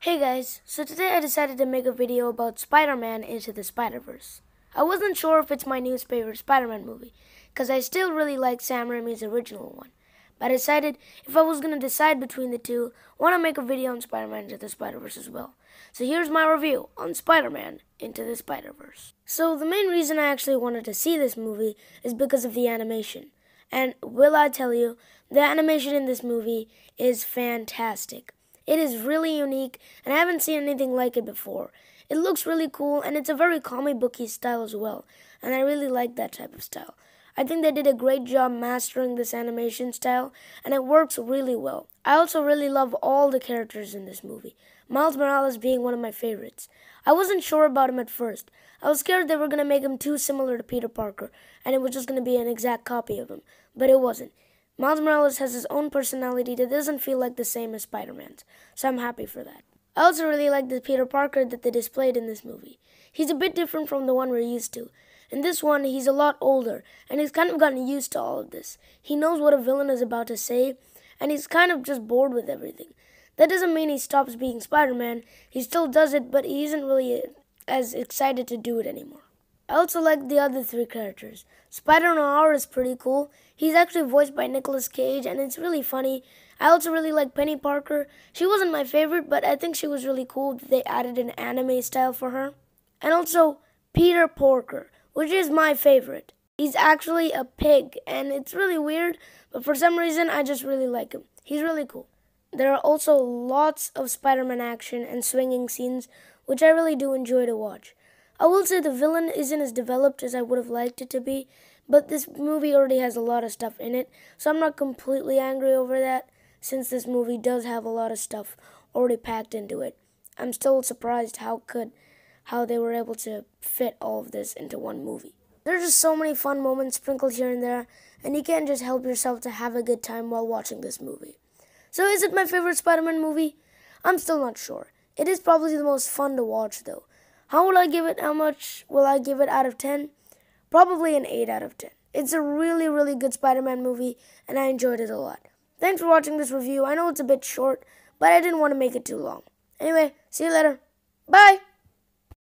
Hey guys, so today I decided to make a video about Spider-Man Into the Spider-Verse. I wasn't sure if it's my new favorite Spider-Man movie, because I still really like Sam Raimi's original one. But I decided if I was going to decide between the two, I want to make a video on Spider-Man Into the Spider-Verse as well. So here's my review on Spider-Man Into the Spider-Verse. So the main reason I actually wanted to see this movie is because of the animation. And will I tell you, the animation in this movie is fantastic. It is really unique, and I haven't seen anything like it before. It looks really cool, and it's a very comic booky style as well, and I really like that type of style. I think they did a great job mastering this animation style, and it works really well. I also really love all the characters in this movie, Miles Morales being one of my favorites. I wasn't sure about him at first. I was scared they were going to make him too similar to Peter Parker, and it was just going to be an exact copy of him, but it wasn't. Miles Morales has his own personality that doesn't feel like the same as Spider-Man's, so I'm happy for that. I also really like the Peter Parker that they displayed in this movie. He's a bit different from the one we're used to. In this one, he's a lot older, and he's kind of gotten used to all of this. He knows what a villain is about to say, and he's kind of just bored with everything. That doesn't mean he stops being Spider-Man. He still does it, but he isn't really as excited to do it anymore. I also like the other three characters. Spider-Noir is pretty cool. He's actually voiced by Nicolas Cage, and it's really funny. I also really like Penny Parker. She wasn't my favorite, but I think she was really cool that they added an anime style for her. And also Peter Porker, which is my favorite. He's actually a pig, and it's really weird, but for some reason I just really like him. He's really cool. There are also lots of Spider-Man action and swinging scenes, which I really do enjoy to watch. I will say the villain isn't as developed as I would have liked it to be, but this movie already has a lot of stuff in it, so I'm not completely angry over that, since this movie does have a lot of stuff already packed into it. I'm still surprised how they were able to fit all of this into one movie. There's just so many fun moments sprinkled here and there, and you can't just help yourself to have a good time while watching this movie. So is it my favorite Spider-Man movie? I'm still not sure. It is probably the most fun to watch though. How much will I give it out of 10? Probably an 8 out of 10. It's a really, really good Spider-Man movie, and I enjoyed it a lot. Thanks for watching this review. I know it's a bit short, but I didn't want to make it too long. Anyway, see you later. Bye!